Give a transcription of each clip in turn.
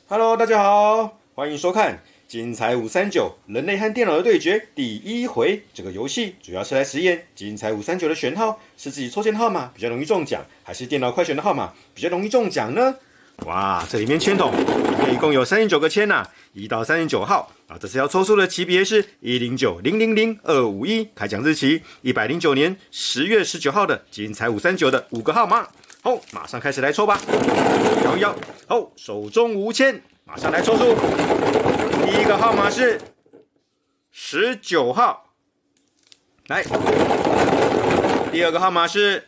Hello， 大家好，欢迎收看精彩539人类和电脑的对决第1回。这个游戏主要是来实验精彩539的选号是自己抽签的号码比较容易中奖，还是电脑快选的号码比较容易中奖呢？哇，这里面签筒一共有39个签1到39号啊。这次要抽出的级别是109000251，开奖日期109年10月19号的精彩539的5个号码。好，马上开始来抽吧。摇一摇，好，手中无签，马上来抽出。第一个号码是19号，来。第二个号码是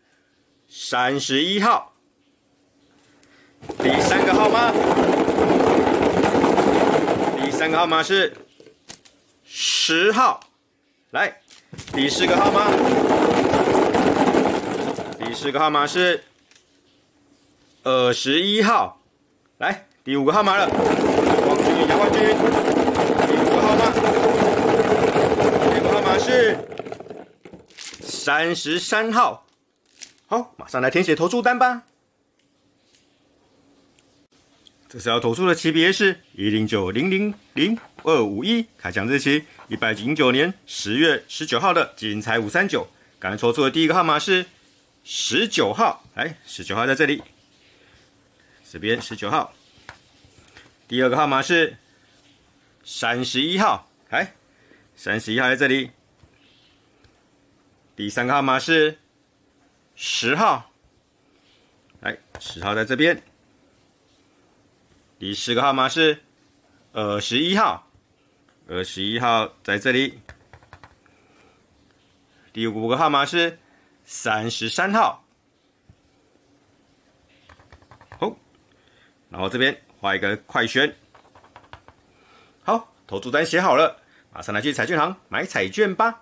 31号。第三个号码是10号，来。第四个号码是21号，来。第五个号码了，杨冠军，第五个号码是33号。好，马上来填写投注单吧。这次要投出的级别是109000251，开奖日期109年10月19号的精彩539。刚才抽出的第一个号码是19号，来，19号在这里，这边19号。第二个号码是31号，来，31号在这里。第三个号码是10号，来，10号在这边。第四个号码是21号，21号在这里。第五个号码是33号。好，然后这边画一个快旋。好，投注单写好了，马上来去彩券行买彩券吧。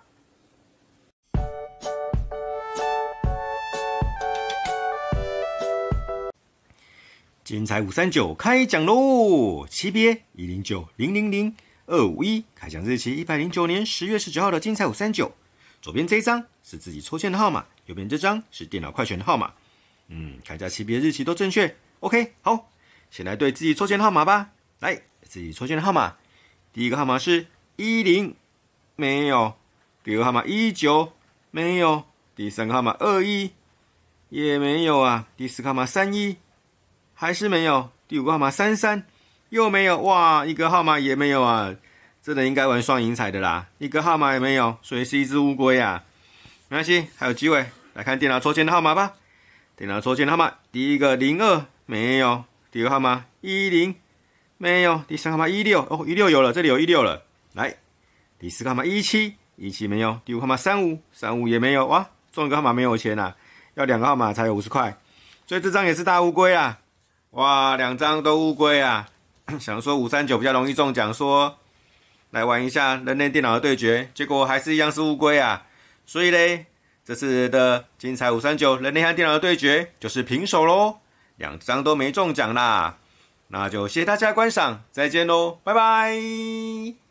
精彩539开奖喽！级别109000251，开奖日期109年10月19号的精彩539。左边这一张是自己抽签的号码，右边这张是电脑快选的号码。看一下级别日期都正确。OK， 好，先来对自己抽签的号码吧。来，自己抽签的号码，第一个号码是10，没有；第二个号码19，没有；第三个号码21，也没有啊；第四个号码31。还是没有，第五个号码33又没有，哇，一个号码也没有啊！真的应该玩双赢彩的啦，一个号码也没有，所以是一只乌龟啊。没关系，还有机会。来看电脑抽签的号码吧。电脑抽签的号码，第一个02没有，第二个号码10没有，第三个号码16，哦，16有了，这里有16了。来，第四个号码17没有，第五个号码35也没有，哇，中一个号码没有钱啊，要2个号码才有50块，所以这张也是大乌龟啊。哇，2张都乌龟啊！想说539比较容易中奖，说来玩一下人类电脑的对决，结果还是一样是乌龟啊！所以嘞，这次的精彩539人类和电脑的对决就是平手咯，2张都没中奖啦。那就谢谢大家观赏，再见咯，拜拜。